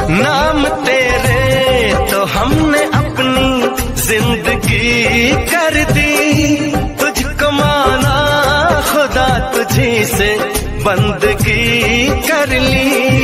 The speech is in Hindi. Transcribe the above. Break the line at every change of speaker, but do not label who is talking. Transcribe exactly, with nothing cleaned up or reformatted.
नाम तेरे तो हमने अपनी जिंदगी कर दी, तुझको माना खुदा तुझी से बंदगी कर ली।